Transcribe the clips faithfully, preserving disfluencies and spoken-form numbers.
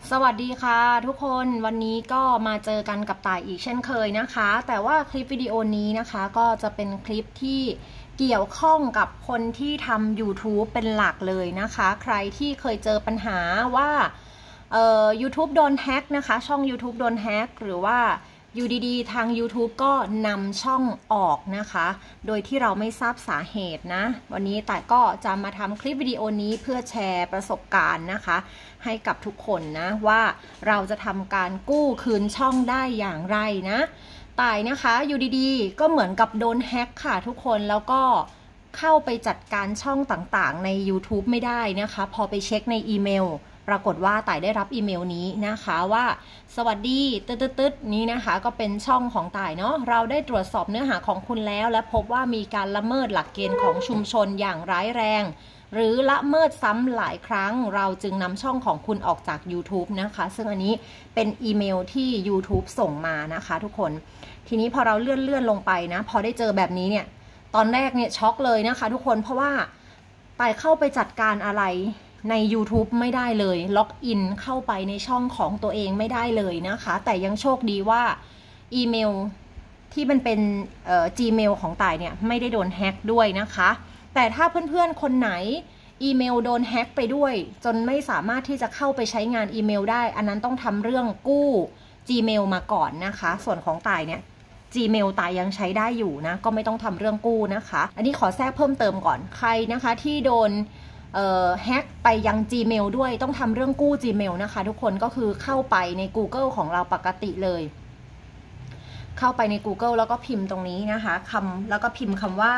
สวัสดีค่ะทุกคนวันนี้ก็มาเจอกันกับต่ายอีกเช่นเคยนะคะแต่ว่าคลิปวิดีโอนี้นะคะก็จะเป็นคลิปที่เกี่ยวข้องกับคนที่ทำ YouTube เป็นหลักเลยนะคะใครที่เคยเจอปัญหาว่าเอ่อ YouTube โดนแฮ็กนะคะช่อง YouTube โดนแฮ็กหรือว่าอยู่ดีๆทาง YouTube ก็นำช่องออกนะคะโดยที่เราไม่ทราบสาเหตุนะวันนี้แต่ก็จะมาทำคลิปวิดีโอนี้เพื่อแชร์ประสบการณ์นะคะให้กับทุกคนนะว่าเราจะทำการกู้คืนช่องได้อย่างไรนะต่ายนะคะอยู่ดีๆก็เหมือนกับโดนแฮ็กค่ะทุกคนแล้วก็เข้าไปจัดการช่องต่างๆใน YouTube ไม่ได้นะคะพอไปเช็คในอีเมลปรากฏว่าต่ายได้รับอีเมลนี้นะคะว่าสวัสดีตึ๊ดๆนี้นะคะก็เป็นช่องของต่ายเนาะเราได้ตรวจสอบเนื้อหาของคุณแล้วและพบว่ามีการละเมิดหลักเกณฑ์ของชุมชนอย่างร้ายแรงหรือละเมิดซ้ำหลายครั้งเราจึงนำช่องของคุณออกจาก YouTube นะคะซึ่งอันนี้เป็นอีเมลที่ YouTube ส่งมานะคะทุกคนทีนี้พอเราเลื่อนเลื่อนลงไปนะพอได้เจอแบบนี้เนี่ยตอนแรกเนี่ยช็อกเลยนะคะทุกคนเพราะว่าต่ายเข้าไปจัดการอะไรใน YouTube ไม่ได้เลยล็อกอินเข้าไปในช่องของตัวเองไม่ได้เลยนะคะแต่ยังโชคดีว่าอีเมลที่มันเป็นเอ่อ Gmail ของต่ายเนี่ยไม่ได้โดนแฮ็กด้วยนะคะแต่ถ้าเพื่อนๆคนไหนอีเมลโดนแฮ็กไปด้วยจนไม่สามารถที่จะเข้าไปใช้งานอีเมลได้อันนั้นต้องทำเรื่องกู้ Gmail มาก่อนนะคะส่วนของต่ายเนี่ย Gmail ต่ายยังใช้ได้อยู่นะก็ไม่ต้องทำเรื่องกู้นะคะอันนี้ขอแทรกเพิ่มเติมก่อนใครนะคะที่โดนแฮ็กไปยัง Gmail ด้วยต้องทำเรื่องกู้ Gmail นะคะทุกคนก็คือเข้าไปใน Google ของเราปกติเลยเข้าไปใน Google แล้วก็พิมพ์ตรงนี้นะคะคำแล้วก็พิมพ์คำว่า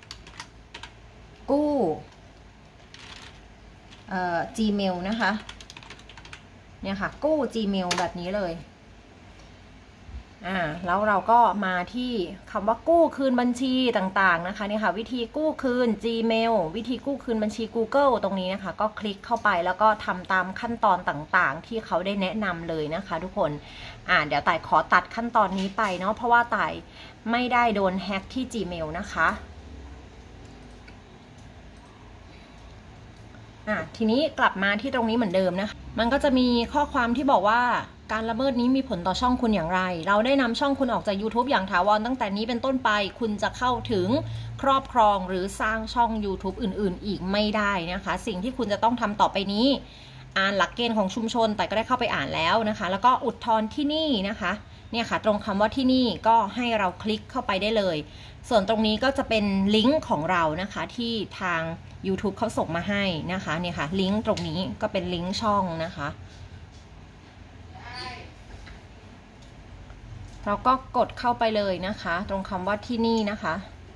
กู้เอ่อ Gmail นะคะเนี่ยค่ะกู้ Gmail แบบนี้เลยอ่าแล้วเราก็มาที่คำว่ากู้คืนบัญชีต่างๆนะคะเนี่ยค่ะวิธีกู้คืน Gmail วิธีกู้คืนบัญชี Google ตรงนี้นะคะก็คลิกเข้าไปแล้วก็ทำตามขั้นตอนต่างๆที่เขาได้แนะนำเลยนะคะทุกคนอ่าเดี๋ยวต่ายขอตัดขั้นตอนนี้ไปเนาะเพราะว่าต่ายไม่ได้โดนแฮ็กที่ Gmail นะคะอ่ะทีนี้กลับมาที่ตรงนี้เหมือนเดิมนะคะมันก็จะมีข้อความที่บอกว่าการละเมิดนี้มีผลต่อช่องคุณอย่างไรเราได้นำช่องคุณออกจาก YouTube อย่างถาวรตั้งแต่นี้เป็นต้นไปคุณจะเข้าถึงครอบครองหรือสร้างช่อง YouTube อื่นๆอีกไม่ได้นะคะสิ่งที่คุณจะต้องทำต่อไปนี้อ่านหลักเกณฑ์ของชุมชนแต่ก็ได้เข้าไปอ่านแล้วนะคะแล้วก็อุทธรณ์ที่นี่นะคะเนี่ยค่ะตรงคำว่าที่นี่ก็ให้เราคลิกเข้าไปได้เลยส่วนตรงนี้ก็จะเป็นลิงก์ของเรานะคะที่ทาง YouTube เขาส่งมาให้นะคะเนี่ยค่ะลิงก์ตรงนี้ก็เป็นลิงก์ช่องนะคะเราก็กดเข้าไปเลยนะคะตรงคำว่าที่นี่นะคะ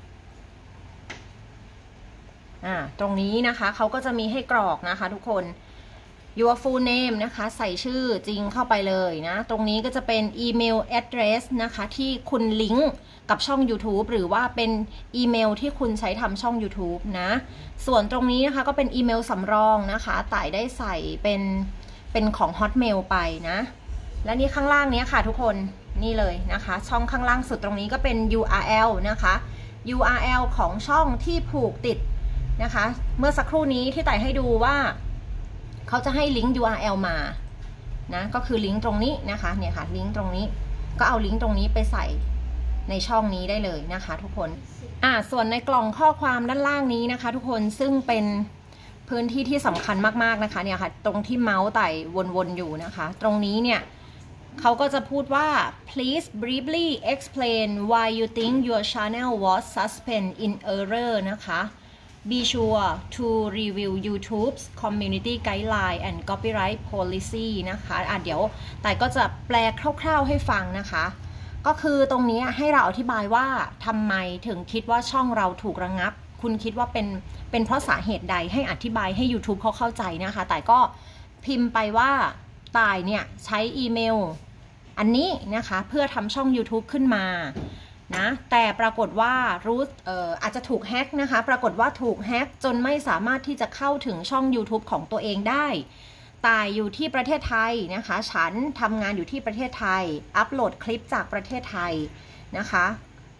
อ่าตรงนี้นะคะเขาก็จะมีให้กรอกนะคะทุกคน your full name นะคะใส่ชื่อจริงเข้าไปเลยนะตรงนี้ก็จะเป็นอีเมล address นะคะที่คุณลิงก์กับช่อง YouTube หรือว่าเป็นอีเมลที่คุณใช้ทำช่อง YouTube นะส่วนตรงนี้นะคะก็เป็นอีเมลสำรองนะคะต่ายได้ใส่เป็นเป็นของ Hotmail ไปนะและนี่ข้างล่างนี้ค่ะทุกคนนี่เลยนะคะช่องข้างล่างสุดตรงนี้ก็เป็น ยู อาร์ แอล นะคะ ยู อาร์ แอล ของช่องที่ผูกติดนะคะเมื่อสักครู่นี้ที่ต่ายให้ดูว่าเขาจะให้ลิงก์ ยู อาร์ แอล มานะก็คือลิงก์ตรงนี้นะคะเนี่ยค่ะลิงก์ตรงนี้ก็เอาลิงก์ตรงนี้ไปใส่ในช่องนี้ได้เลยนะคะทุกคนอ่าส่วนในกล่องข้อความด้านล่างนี้นะคะทุกคนซึ่งเป็นพื้นที่ที่สำคัญมากๆนะคะเนี่ยค่ะตรงที่เมาส์ไต่วนๆอยู่นะคะตรงนี้เนี่ยเขาก็จะพูดว่า please briefly explain why you think your channel was suspended in error นะคะ be sure to review YouTube's community guideline and copyright policy นะคะอ่ะเดี๋ยวแต่ก็จะแปลคร่าวๆให้ฟังนะคะก็คือตรงนี้ให้เราอธิบายว่าทำไมถึงคิดว่าช่องเราถูกระงับคุณคิดว่าเป็นเป็นเพราะสาเหตุใดให้อธิบายให้ YouTube เขาเข้าใจนะคะแต่ก็พิมพ์ไปว่าต่ายเนี่ยใช้อีเมลอันนี้นะคะเพื่อทำช่อง YouTube ขึ้นมานะแต่ปรากฏว่ารู้เอ่ออาจจะถูกแฮ็กนะคะปรากฏว่าถูกแฮ็กจนไม่สามารถที่จะเข้าถึงช่อง YouTube ของตัวเองได้ต่ายอยู่ที่ประเทศไทยนะคะฉันทำงานอยู่ที่ประเทศไทยอัปโหลดคลิปจากประเทศไทยนะคะ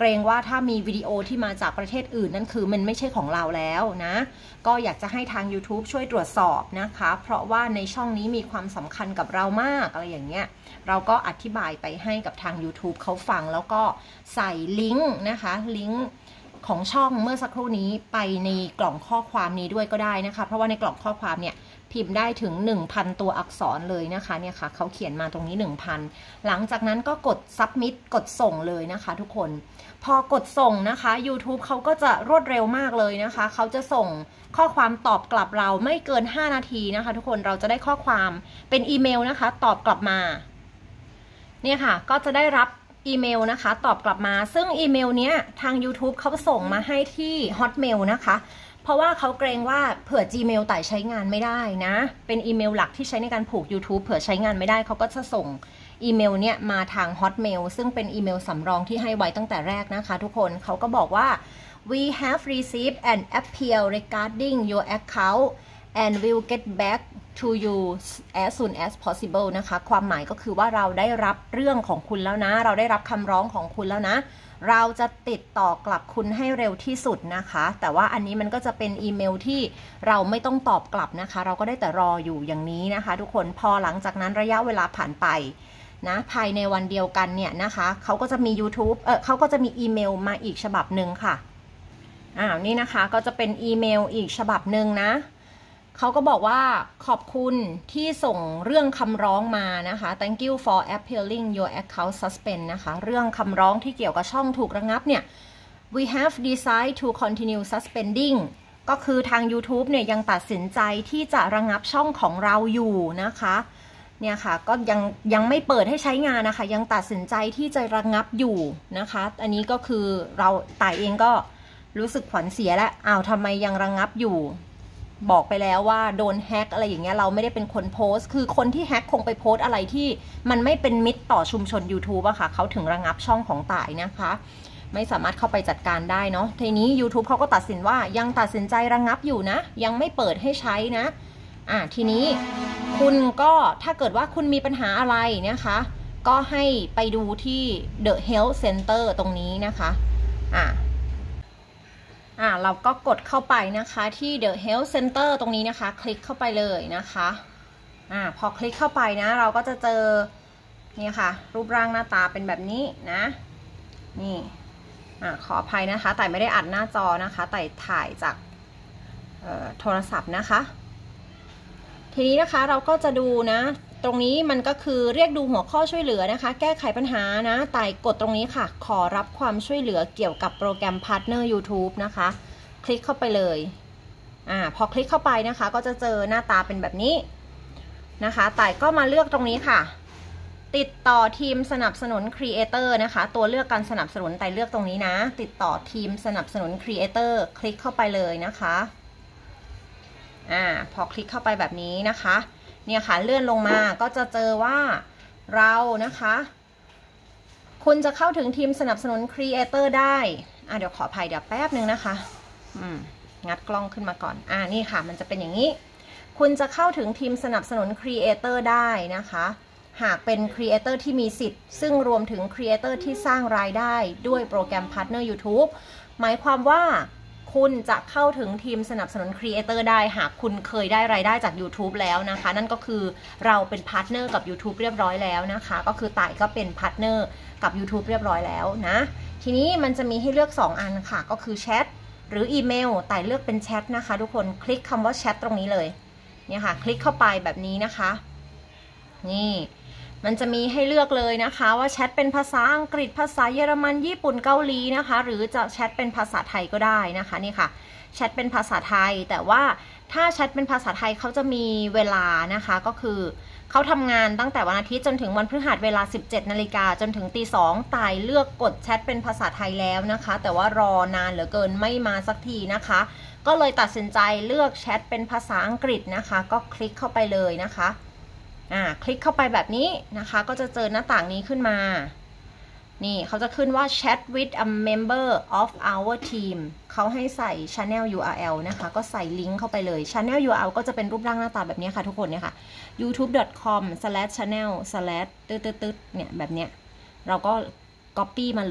เกรงว่าถ้ามีวิดีโอที่มาจากประเทศอื่นนั่นคือมันไม่ใช่ของเราแล้วนะก็อยากจะให้ทาง YouTube ช่วยตรวจสอบนะคะเพราะว่าในช่องนี้มีความสำคัญกับเรามากอะไรอย่างเงี้ยเราก็อธิบายไปให้กับทาง YouTube เขาฟังแล้วก็ใส่ลิงก์นะคะลิงก์ของช่องเมื่อสักครู่นี้ไปในกล่องข้อความนี้ด้วยก็ได้นะคะเพราะว่าในกล่องข้อความเนี่ยพิมพ์ได้ถึง หนึ่งพัน ตัวอักษรเลยนะคะเนี่ยค่ะเขาเขียนมาตรงนี้ หนึ่งพัน หลังจากนั้นก็กด submit กดส่งเลยนะคะทุกคนพอกดส่งนะคะ YouTube เขาก็จะรวดเร็วมากเลยนะคะเขาจะส่งข้อความตอบกลับเราไม่เกินห้านาทีนะคะทุกคนเราจะได้ข้อความเป็นอีเมลนะคะตอบกลับมาเนี่ยค่ะก็จะได้รับอีเมลนะคะตอบกลับมาซึ่งอีเมลเนี้ยทาง YouTube เขาส่งมาให้ที่ Hotmail นะคะเพราะว่าเขาเกรงว่าเผื่อ Gmail ไต่ใช้งานไม่ได้นะเป็นอีเมลหลักที่ใช้ในการผูก YouTube เผื่อใช้งานไม่ได้เขาก็จะส่งอีเมลเนี้ยมาทาง Hotmail ซึ่งเป็นอีเมลสำรองที่ให้ไว้ตั้งแต่แรกนะคะทุกคนเขาก็บอกว่า we have received an appeal regarding your account and will get back to you as soon as possible นะคะความหมายก็คือว่าเราได้รับเรื่องของคุณแล้วนะเราได้รับคำร้องของคุณแล้วนะเราจะติดต่อกลับคุณให้เร็วที่สุดนะคะแต่ว่าอันนี้มันก็จะเป็นอีเมลที่เราไม่ต้องตอบกลับนะคะเราก็ได้แต่รออยู่อย่างนี้นะคะทุกคนพอหลังจากนั้นระยะเวลาผ่านไปนะภายในวันเดียวกันเนี่ยนะคะเขาก็จะมี YouTube เออเขาก็จะมีอีเมลมาอีกฉบับหนึ่งค่ะอ้าวนี่นะคะก็จะเป็นอีเมลอีกฉบับหนึ่งนะเขาก็บอกว่าขอบคุณที่ส่งเรื่องคำร้องมานะคะ thank you for appealing your account suspend นะคะเรื่องคำร้องที่เกี่ยวกับช่องถูกระงับเนี่ย we have decided to continue suspending ก็คือทาง YouTube เนี่ยยังตัดสินใจที่จะระงับช่องของเราอยู่นะคะเนี่ยค่ะก็ยังยังไม่เปิดให้ใช้งานนะคะยังตัดสินใจที่จะระงับอยู่นะคะอันนี้ก็คือเราต่ายเองก็รู้สึกขวัญเสียแล้วอ้าวทำไมยังระงับอยู่บอกไปแล้วว่าโดนแฮ็กอะไรอย่างเงี้ยเราไม่ได้เป็นคนโพสต์คือคนที่แฮ็กคงไปโพสต์อะไรที่มันไม่เป็นมิตรต่อชุมชน YouTube อะค่ะเขาถึงระงับช่องของต่ายนะคะไม่สามารถเข้าไปจัดการได้เนาะทีนี้ YouTube เขาก็ตัดสินว่ายังตัดสินใจระงับอยู่นะยังไม่เปิดให้ใช้นะอ่ะทีนี้คุณก็ถ้าเกิดว่าคุณมีปัญหาอะไรนะคะก็ให้ไปดูที่ The Help Center ตรงนี้นะคะอ่ะอ่าเราก็กดเข้าไปนะคะที่ The Health Center ตรงนี้นะคะคลิกเข้าไปเลยนะคะอ่าพอคลิกเข้าไปนะเราก็จะเจอนี่ค่ะรูปร่างหน้าตาเป็นแบบนี้นะนี่อ่าขออภัยนะคะแต่ไม่ได้อัดหน้าจอนะคะแต่ถ่ายจากโทรศัพท์นะคะทีนี้นะคะเราก็จะดูนะตรงนี้มันก็คือเรียกดูหัวข้อช่วยเหลือนะคะแก้ไขปัญหานะไต่กดตรงนี้ค่ะขอรับความช่วยเหลือเกี่ยวกับโปรแกรม Partner YouTube นะคะคลิกเข้าไปเลยอ่าพอคลิกเข้าไปนะคะก็จะเจอหน้าตาเป็นแบบนี้นะคะไต่ก็มาเลือกตรงนี้ค่ะติดต่อทีมสนับสนุน Creator นะคะตัวเลือกการสนับสนุนไต่เลือกตรงนี้นะติดต่อทีมสนับสนุน Creator คลิกเข้าไปเลยนะคะอ่าพอคลิกเข้าไปแบบนี้นะคะเนี่ยค่ะเลื่อนลงมาก็จะเจอว่าเรานะคะคุณจะเข้าถึงทีมสนับสนุน Creator ได้อ่ะเดี๋ยวขออภัยเดี๋ยวแป๊บนึงนะคะอืมงัดกล้องขึ้นมาก่อนอ่านี่ค่ะมันจะเป็นอย่างนี้คุณจะเข้าถึงทีมสนับสนุน Creator ได้นะคะหากเป็น Creator ที่มีสิทธิ์ซึ่งรวมถึง Creator ที่สร้างรายได้ด้วยโปรแกรม Partner YouTube หมายความว่าคุณจะเข้าถึงทีมสนับสนุน Creator ได้หากคุณเคยได้รายได้จาก YouTube แล้วนะคะนั่นก็คือเราเป็นพาร์ทเนอร์กับ YouTube เรียบร้อยแล้วนะคะก็คือต่ายก็เป็นพาร์ทเนอร์กับ YouTube เรียบร้อยแล้วนะทีนี้มันจะมีให้เลือกสองอันค่ะก็คือแชทหรืออีเมลต่ายเลือกเป็นแชทนะคะทุกคนคลิกคำว่าแชทตรงนี้เลยเนี่ยค่ะคลิกเข้าไปแบบนี้นะคะนี่มันจะมีให้เลือกเลยนะคะว่าแชทเป็นภาษาอังกฤษภาษาเยอรมันญี่ปุ่นเกาหลีนะคะหรือจะแชทเป็นภาษาไทยก็ได้นะคะนี่ค่ะแชทเป็นภาษาไทยแต่ว่าถ้าแชทเป็นภาษาไทยเขาจะมีเวลานะคะก็คือเขาทำงานตั้งแต่วันอาทิตย์จนถึงวันพฤหัสเวลา สิบเจ็ดนาฬิกาจนถึงตีสองต่ายเลือกกดแชทเป็นภาษาไทยแล้วนะคะแต่ว่ารอนานเหลือเกินไม่มาสักทีนะคะก็เลยตัดสินใจเลือกแชทเป็นภาษาอังกฤษนะคะก็คลิกเข้าไปเลยนะคะอ่าคลิกเข้าไปแบบนี้นะคะก็จะเจอหน้าต่างนี้ขึ้นมานี่เขาจะขึ้นว่า chat with a member of our team เขาให้ใส่ channel ยู อาร์ แอล นะคะก็ใส่ลิงก์เข้าไปเลย channel ยู อาร์ แอล ก็จะเป็นรูปร่างหน้าตาแบบนี้ค่ะทุกคนเนี่ยค่ะ ยูทูบ ดอท คอม สแลช ชาแนล สแลช ตึ๊ดตึ๊ดตึ๊ดเนี่ยแบบเนี้ยเราก็ copy มาเลย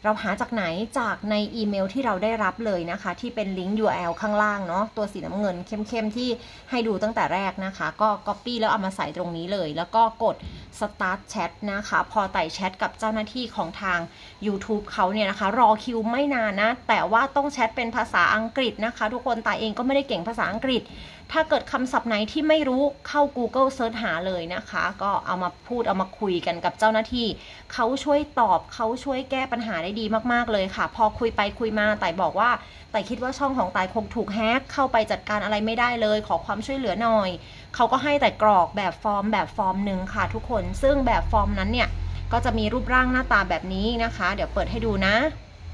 เราหาจากไหนจากในอีเมลที่เราได้รับเลยนะคะที่เป็นลิงก์ ยู อาร์ แอล ข้างล่างเนาะตัวสีน้ำเงินเข้มๆที่ให้ดูตั้งแต่แรกนะคะก็ Copy แล้วเอามาใส่ตรงนี้เลยแล้วก็กด Start Chat นะคะพอไต่แชทกับเจ้าหน้าที่ของทาง YouTube เขาเนี่ยนะคะรอคิวไม่นานนะแต่ว่าต้องแชทเป็นภาษาอังกฤษนะคะทุกคนแต่เองก็ไม่ได้เก่งภาษาอังกฤษถ้าเกิดคำศัพท์ไหนที่ไม่รู้เข้า Google Search หาเลยนะคะก็เอามาพูดเอามาคุยกันกับเจ้าหน้าที่เขาช่วยตอบเขาช่วยแก้ปัญหาได้ดีมากๆเลยค่ะพอคุยไปคุยมาแต่บอกว่าแต่คิดว่าช่องของตายคงถูกแฮกเข้าไปจัดการอะไรไม่ได้เลยขอความช่วยเหลือหน่อยเขาก็ให้แต่กรอกแบบฟอร์มแบบฟอร์มหนึ่งค่ะทุกคนซึ่งแบบฟอร์มนั้นเนี่ยก็จะมีรูปร่างหน้าตาแบบนี้นะคะเดี๋ยวเปิดให้ดูนะ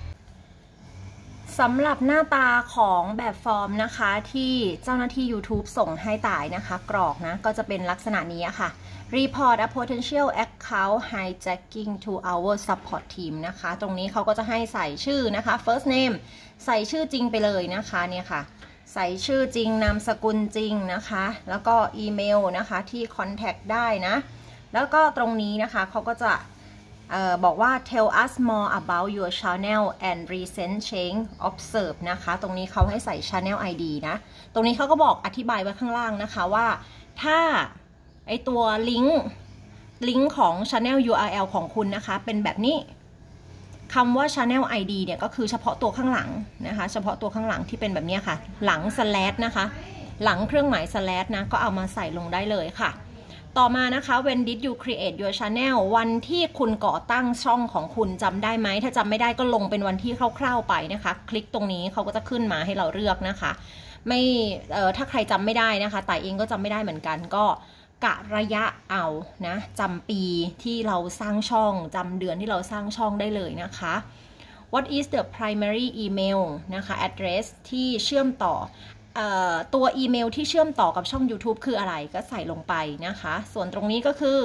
สำหรับหน้าตาของแบบฟอร์มนะคะที่เจ้าหน้าที่ YouTube ส่งให้ตายนะคะกรอกนะก็จะเป็นลักษณะนี้ค่ะ Report a potential account hijacking to our support team นะคะตรงนี้เขาก็จะให้ใส่ชื่อนะคะ first name ใส่ชื่อจริงไปเลยนะคะเนี่ยค่ะใส่ชื่อจริงนามสกุลจริงนะคะแล้วก็อีเมลนะคะที่ contact ได้นะแล้วก็ตรงนี้นะคะเขาก็จะเอ่อบอกว่า tell us more about your channel and recent change observed นะคะตรงนี้เขาให้ใส่ channel ไอ ดี นะตรงนี้เขาก็บอกอธิบายไว้ข้างล่างนะคะว่าถ้าไอตัวลิงก์ลิงก์ของ channel ยู อาร์ แอล ของคุณนะคะเป็นแบบนี้คำว่า channel ไอ ดี เนี่ยก็คือเฉพาะตัวข้างหลังนะคะเฉพาะตัวข้างหลังที่เป็นแบบนี้ค่ะหลัง slash นะคะหลังเครื่องหมาย slash นะก็เอามาใส่ลงได้เลยค่ะต่อมานะคะ when did you create your channel วันที่คุณก่อตั้งช่องของคุณจำได้ไหมถ้าจำไม่ได้ก็ลงเป็นวันที่คร่าวๆไปนะคะคลิกตรงนี้เขาก็จะขึ้นมาให้เราเลือกนะคะไม่เอ่อถ้าใครจำไม่ได้นะคะแต่เองก็จำไม่ได้เหมือนกันก็กะระยะเอานะจำปีที่เราสร้างช่องจำเดือนที่เราสร้างช่องได้เลยนะคะ what is the primary email นะคะ address ที่เชื่อมต่อตัวอีเมลที่เชื่อมต่อกับช่อง YouTube คืออะไรก็ใส่ลงไปนะคะส่วนตรงนี้ก็คือ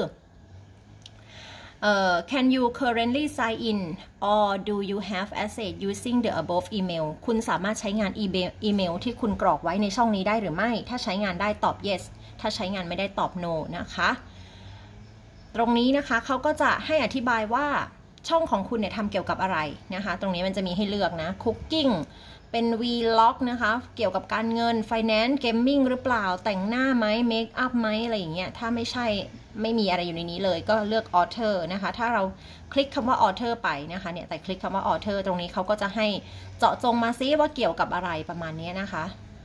uh, can you currently sign in or do you have access using the above email คุณสามารถใช้งานอีเมลอีเมลที่คุณกรอกไว้ในช่องนี้ได้หรือไม่ถ้าใช้งานได้ตอบ yes ถ้าใช้งานไม่ได้ตอบ no นะคะตรงนี้นะคะเขาก็จะให้อธิบายว่าช่องของคุณเนี่ยทำเกี่ยวกับอะไรนะคะตรงนี้มันจะมีให้เลือกนะ cookingเป็น vlog นะคะเกี่ยวกับการเงิน finance gaming หรือเปล่าแต่งหน้าไหม make up ไหมอะไรอย่างเงี้ยถ้าไม่ใช่ไม่มีอะไรอยู่ในนี้เลยก็เลือก author นะคะถ้าเราคลิกคำว่า author ไปนะคะเนี่ยแต่คลิกคำว่า author ตรงนี้เขาก็จะให้เจาะจงมาซิว่าเกี่ยวกับอะไรประมาณนี้นะคะ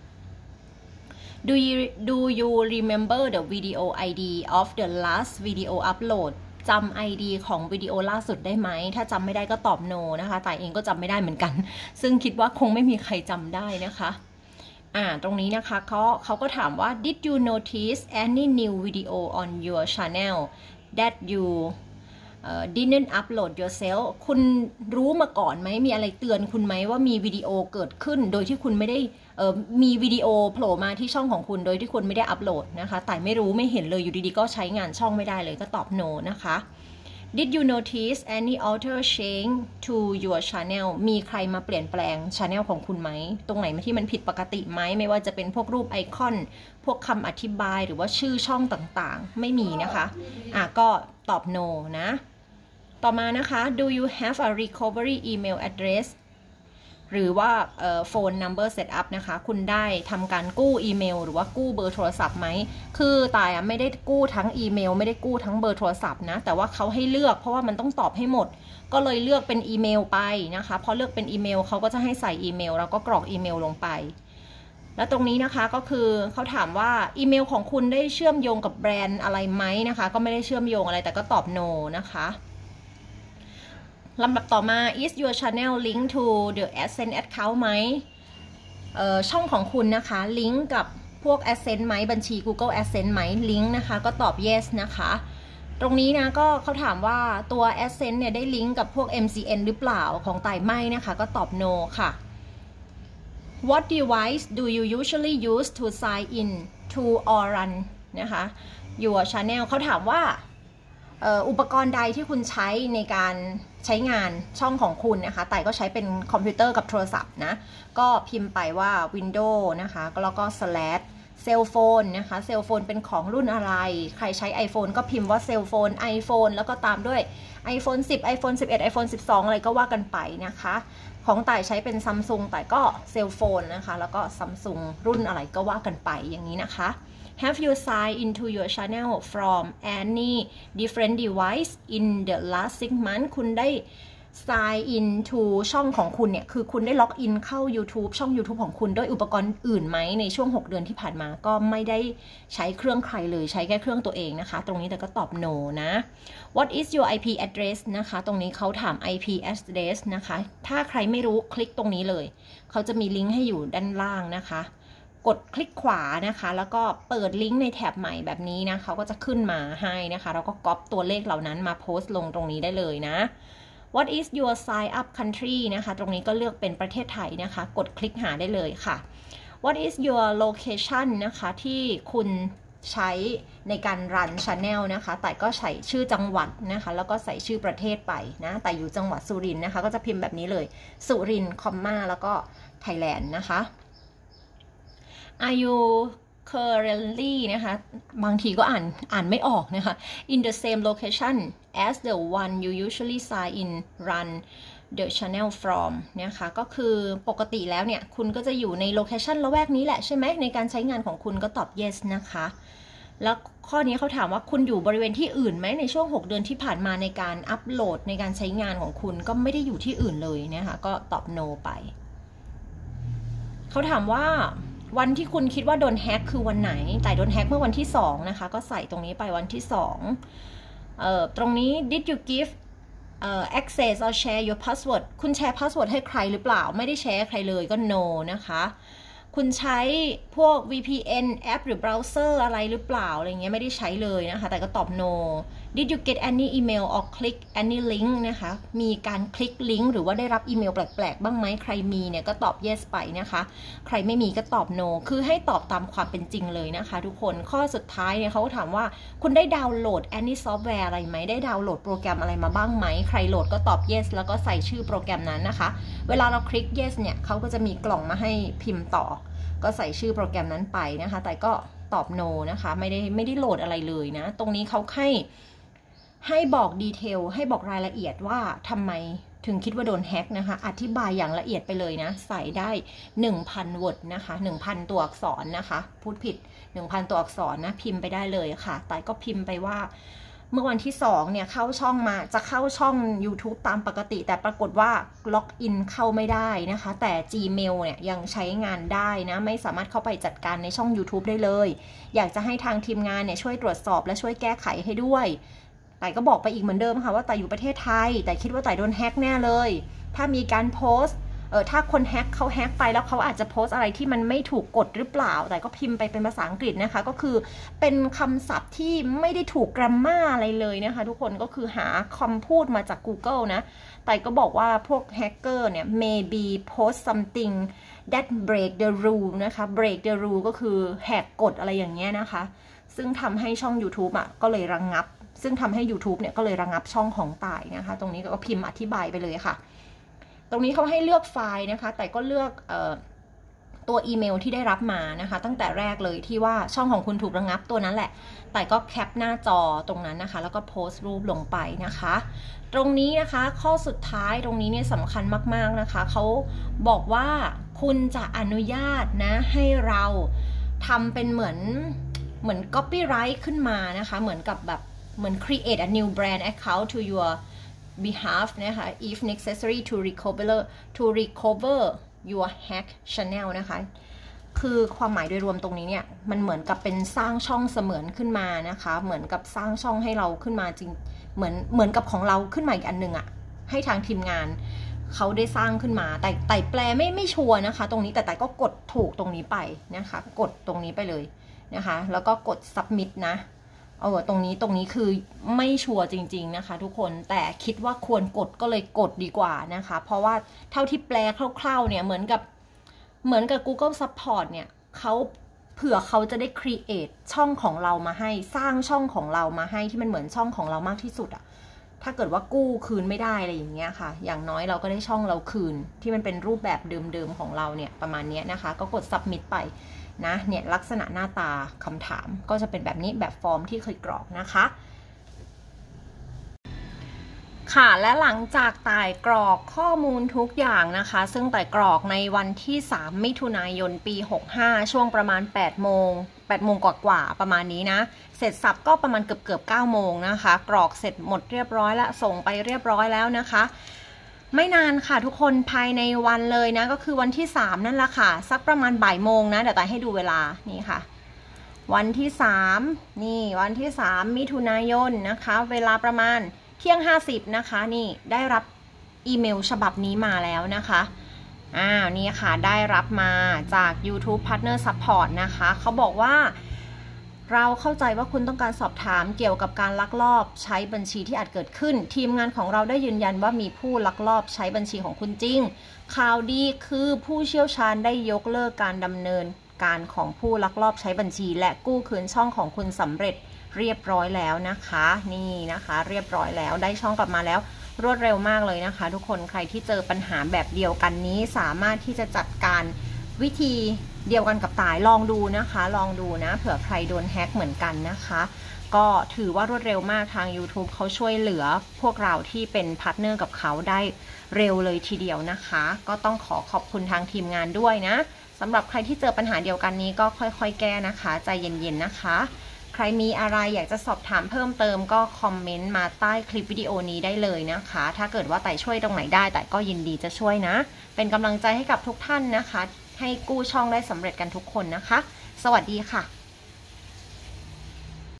do you do you remember the video ไอ ดี of the last video uploadจำ ไอ ดี ของวิดีโอล่าสุดได้ไหมถ้าจำไม่ได้ก็ตอบ no นะคะแต่เองก็จำไม่ได้เหมือนกันซึ่งคิดว่าคงไม่มีใครจำได้นะคะอ่าตรงนี้นะคะเขาเขาก็ถามว่า did you notice any new video on your channel that you uh, didn't upload yourself คุณรู้มาก่อนไหมมีอะไรเตือนคุณไหมว่ามีวิดีโอเกิดขึ้นโดยที่คุณไม่ได้เอ่อมีวิดีโอโผล่มาที่ช่องของคุณโดยที่คุณไม่ได้อัปโหลดนะคะแต่ไม่รู้ไม่เห็นเลยอยู่ดีๆก็ใช้งานช่องไม่ได้เลยก็ตอบ no นะคะ Did you notice any alter change to your channel มีใครมาเปลี่ยนแปลง channel ของคุณไหมตรงไหนที่มันผิดปกติไหมไม่ว่าจะเป็นพวกรูปไอคอนพวกคำอธิบายหรือว่าชื่อช่องต่างๆไม่มีนะคะอ่ะก็ตอบ no นะต่อมานะคะ Do you have a recovery email addressหรือว่าเอ่อ phone number set up นะคะคุณได้ทำการกู้อีเมลหรือว่ากู้เบอร์โทรศัพท์ไหมคือตายอ่ะไม่ได้กู้ทั้งอีเมลไม่ได้กู้ทั้งเบอร์โทรศัพท์นะแต่ว่าเขาให้เลือกเพราะว่ามันต้องตอบให้หมดก็เลยเลือกเป็นอีเมลไปนะคะพอเลือกเป็นอีเมลเขาก็จะให้ใส่อีเมลแล้วก็กรอกอีเมลลงไปแล้วตรงนี้นะคะก็คือเขาถามว่าอีเมลของคุณได้เชื่อมโยงกับแบรนด์อะไรไหมนะคะก็ไม่ได้เชื่อมโยงอะไรแต่ก็ตอบ no นะคะลำดับต่อมา is your channel link to the AdSense account ไหมเอ่อช่องของคุณนะคะลิงก์กับพวก AdSense ไหมบัญชี Google AdSense ไหมลิงก์นะคะก็ตอบ yes นะคะตรงนี้นะก็เขาถามว่าตัว AdSense เนี่ยได้ลิงก์กับพวก เอ็ม ซี เอ็น หรือเปล่าของตายไม่นะคะก็ตอบ no ค่ะ What device do you usually use to sign in to or run นะคะ your channel เขาถามว่าอุปกรณ์ใดที่คุณใช้ในการใช้งานช่องของคุณนะคะแต่ก็ใช้เป็นคอมพิวเตอร์กับโทรศัพท์นะก็พิมพ์ไปว่า Windows นะคะแล้วก็ slash เซลโฟนนะคะเซลโฟนเป็นของรุ่นอะไรใครใช้ iPhone ก็พิมพ์ว่าเซลโฟน iPhone แล้วก็ตามด้วย iPhone สิบ iPhone สิบเอ็ด iPhone สิบสองอะไรก็ว่ากันไปนะคะของต่ายใช้เป็น Samsung แต่ก็เซลโฟนนะคะแล้วก็ Samsung รุ่นอะไรก็ว่ากันไปอย่างนี้นะคะ Have you signed into your channel from any different device in the last six months คุณได้ sign in to ช่องของคุณเนี่ยคือคุณได้ล็อกอินเข้า YouTube ช่อง YouTube ของคุณด้วยอุปกรณ์อื่นไหมในช่วงหกเดือนที่ผ่านมาก็ไม่ได้ใช้เครื่องใครเลยใช้แค่เครื่องตัวเองนะคะตรงนี้แต่ก็ตอบ no นะ What is your ไอ พี address นะคะตรงนี้เขาถาม ไอ พี address นะคะถ้าใครไม่รู้คลิกตรงนี้เลยเขาจะมีลิงก์ให้อยู่ด้านล่างนะคะกดคลิกขวานะคะแล้วก็เปิดลิงก์ในแท็บใหม่แบบนี้นะเขาก็จะขึ้นมาให้นะคะแล้วก็ก๊อปตัวเลขเหล่านั้นมาโพสต์ลงตรงนี้ได้เลยนะWhat is your sign up country นะคะตรงนี้ก็เลือกเป็นประเทศไทยนะคะกดคลิกหาได้เลยค่ะ What is your location นะคะที่คุณใช้ในการรัน channel นะคะแต่ก็ใส่ชื่อจังหวัดนะคะแล้วก็ใส่ชื่อประเทศไปนะแต่อยู่จังหวัดสุรินทร์นะคะก็จะพิมพ์แบบนี้เลยสุรินทร์คอมมาแล้วก็ไทยแลนด์นะคะ Are you currently นะคะบางทีก็อ่านอ่านไม่ออกนะคะ in the same location as the one you usually sign in run the channel from นะคะก็คือปกติแล้วเนี่ยคุณก็จะอยู่ในโลเคชันละแวกนี้แหละใช่ไหมในการใช้งานของคุณก็ตอบ yes นะคะแล้วข้อนี้เขาถามว่าคุณอยู่บริเวณที่อื่นไหมในช่วงหกเดือนที่ผ่านมาในการอัปโหลดในการใช้งานของคุณก็ไม่ได้อยู่ที่อื่นเลยนะคะก็ตอบ no ไปเขาถามว่าวันที่คุณคิดว่าโดนแฮ็กคือวันไหนแต่โดนแฮ็กเมื่อวันที่สองนะคะก็ใส่ตรงนี้ไปวันที่สองเอ่อตรงนี้ did you give เอ่อ access or share your password คุณแชร์ password ให้ใครหรือเปล่าไม่ได้แชร์ใครเลยก็ no นะคะคุณใช้พวก วี พี เอ็น แอปหรือเบราว์เซอร์อะไรหรือเปล่าอะไรเงี้ยไม่ได้ใช้เลยนะคะแต่ก็ตอบ no did you get any email or click any link นะคะมีการคลิกลิงก์หรือว่าได้รับอีเมลแปลกๆบ้างไหมใครมีเนี่ยก็ตอบ yes ไปนะคะใครไม่มีก็ตอบ no คือให้ตอบตามความเป็นจริงเลยนะคะทุกคนข้อสุดท้ายเนี่ยเขาถามว่าคุณได้ดาวน์โหลด any software อะไรไหมได้ดาวน์โหลดโปรแกรมอะไรมาบ้างไหมใครโหลดก็ตอบ yes แล้วก็ใส่ชื่อโปรแกรมนั้นนะคะเวลาเราคลิก yes เนี่ยเขาก็จะมีกล่องมาให้พิมพ์ต่อก็ใส่ชื่อโปรแกรมนั้นไปนะคะแต่ก็ตอบ no นะคะไม่ได้ไม่ได้โหลดอะไรเลยนะตรงนี้เขาให้ให้บอกดีเทลให้บอกรายละเอียดว่าทำไมถึงคิดว่าโดนแฮ็กนะคะอธิบายอย่างละเอียดไปเลยนะใส่ได้ หนึ่งพัน วอร์ดนะคะ หนึ่งพัน ตัวอักษรนะคะพูดผิด หนึ่งพัน ตัวอักษรนะพิมพ์ไปได้เลยค่ะแต่ก็พิมพ์ไปว่าเมื่อวันที่สองเนี่ยเข้าช่องมาจะเข้าช่อง YouTube ตามปกติแต่ปรากฏว่าล็อกอินเข้าไม่ได้นะคะแต่ Gmail เนี่ยยังใช้งานได้นะไม่สามารถเข้าไปจัดการในช่อง YouTube ได้เลยอยากจะให้ทางทีมงานเนี่ยช่วยตรวจสอบและช่วยแก้ไขให้ด้วยแต่ก็บอกไปอีกเหมือนเดิมค่ะว่าแต่อยู่ประเทศไทยแต่คิดว่าแต่โดนแฮ็กแน่เลยถ้ามีการโพสต์เออถ้าคนแฮ็กเขาแฮ็กไปแล้วเขาอาจจะโพสต์อะไรที่มันไม่ถูกกฎหรือเปล่าแต่ก็พิมพ์ไปเป็นภาษาอังกฤษนะคะก็คือเป็นคำศัพท์ที่ไม่ได้ถูกกราฟมาอะไรเลยนะคะทุกคนก็คือหาคำพูดมาจาก Google นะแต่ก็บอกว่าพวกแฮกเกอร์เนี่ย maybe post something that break the rule นะคะ break the rule ก็คือแหกกฎอะไรอย่างเงี้ยนะคะซึ่งทำให้ช่อง YouTube อ่ะก็เลยระงงับซึ่งทำให้ YouTube เนี่ยก็เลยระงับช่องของต่ายนะคะตรงนี้ก็พิมพ์อธิบายไปเลยค่ะตรงนี้เขาให้เลือกไฟล์นะคะแต่ก็เลือกเอ่อตัวอีเมลที่ได้รับมานะคะตั้งแต่แรกเลยที่ว่าช่องของคุณถูกระงับตัวนั้นแหละแต่ก็แคปหน้าจอตรงนั้นนะคะแล้วก็โพสต์รูปลงไปนะคะตรงนี้นะคะข้อสุดท้ายตรงนี้เนี่ยสำคัญมากๆนะคะเขาบอกว่าคุณจะอนุญาตนะให้เราทำเป็นเหมือนเหมือน copyright ขึ้นมานะคะเหมือนกับแบบเหมือน create a new brand account to your behalf นะคะ if necessary to recover to recover your hack channel นะคะคือความหมายโดยรวมตรงนี้เนี่ยมันเหมือนกับเป็นสร้างช่องเสมือนขึ้นมานะคะเหมือนกับสร้างช่องให้เราขึ้นมาจริงเหมือนเหมือนกับของเราขึ้นมาอีกอันหนึ่งอะให้ทางทีมงานเขาได้สร้างขึ้นมาแต่แต่แปลไม่ไม่ชัวร์นะคะตรงนี้แต่แต่ก็กดถูกตรงนี้ไปนะคะกดตรงนี้ไปเลยนะคะแล้วก็กด submit นะเออตรงนี้ตรงนี้คือไม่ชัวร์จริงๆนะคะทุกคนแต่คิดว่าควรกดก็เลยกดดีกว่านะคะเพราะว่าเท่าที่แปลคร่าวๆเนี่ยเหมือนกับเหมือนกับ Google Support เนี่ยเขาเผื่อเขาจะได้ create ช่องของเรามาให้สร้างช่องของเรามาให้ที่มันเหมือนช่องของเรามากที่สุดอะถ้าเกิดว่ากู้คืนไม่ได้อะไรอย่างเงี้ยค่ะอย่างน้อยเราก็ได้ช่องเราคืนที่มันเป็นรูปแบบเดิมๆของเราเนี่ยประมาณนี้นะคะก็กด submit ไปนะเนี่ยลักษณะหน้าตาคำถามก็จะเป็นแบบนี้แบบฟอร์มที่เคยกรอกนะคะค่ะและหลังจากต่ายกรอกข้อมูลทุกอย่างนะคะซึ่งต่ายกรอกในวันที่สามมิถุนายนปีหกห้าช่วงประมาณแปดโมงแปดโมงกว่าๆประมาณนี้นะเสร็จสับก็ประมาณเกือบเกือบเก้าโมงนะคะกรอกเสร็จหมดเรียบร้อยแล้วส่งไปเรียบร้อยแล้วนะคะไม่นานค่ะทุกคนภายในวันเลยนะก็คือวันที่สามนั่นแหละค่ะสักประมาณบ่ายโมงนะเดี๋ยวต่ายให้ดูเวลานี่ค่ะวันที่สามนี่วันที่สามมิถุนายนนะคะเวลาประมาณเที่ยงห้าสิบนะคะนี่ได้รับอีเมลฉบับนี้มาแล้วนะคะอ้าวนี่ค่ะได้รับมาจาก YouTube Partner Support นะคะเขาบอกว่าเราเข้าใจว่าคุณต้องการสอบถามเกี่ยวกับการลักลอบใช้บัญชีที่อาจเกิดขึ้นทีมงานของเราได้ยืนยันว่ามีผู้ลักลอบใช้บัญชีของคุณจริงข่าวดีคือผู้เชี่ยวชาญได้ยกเลิกการดำเนินการของผู้ลักลอบใช้บัญชีและกู้คืนช่องของคุณสำเร็จเรียบร้อยแล้วนะคะนี่นะคะเรียบร้อยแล้วได้ช่องกลับมาแล้วรวดเร็วมากเลยนะคะทุกคนใครที่เจอปัญหาแบบเดียวกันนี้สามารถที่จะจัดการวิธีเดียวกันกับต่ายลองดูนะคะลองดูนะเผื่อใครโดนแฮ็กเหมือนกันนะคะก็ถือว่ารวดเร็วมากทาง YouTube เขาช่วยเหลือพวกเราที่เป็นพาร์ทเนอร์กับเขาได้เร็วเลยทีเดียวนะคะก็ต้องขอขอบคุณทางทีมงานด้วยนะสำหรับใครที่เจอปัญหาเดียวกันนี้ก็ค่อยๆแก้นะคะใจเย็นๆนะคะใครมีอะไรอยากจะสอบถามเพิ่มเติมก็คอมเมนต์มาใต้คลิปวิดีโอนี้ได้เลยนะคะถ้าเกิดว่าแต่ช่วยตรงไหนได้แต่ก็ยินดีจะช่วยนะเป็นกำลังใจให้กับทุกท่านนะคะให้กู้ช่องได้สำเร็จกันทุกคนนะคะสวัสดีค่ะ